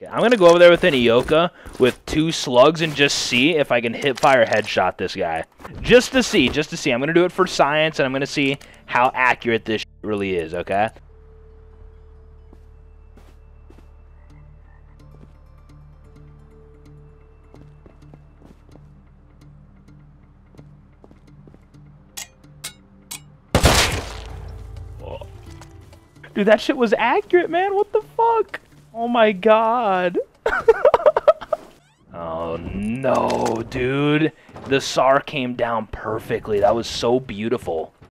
I'm going to go over there with an eoka with 2 slugs and just see if I can hip-fire headshot this guy. Just to see. I'm going to do it for science, and I'm going to see how accurate this really is, okay? Dude, that shit was accurate, man. What the fuck? Oh my god. Oh no, dude. The SAR came down perfectly. That was so beautiful.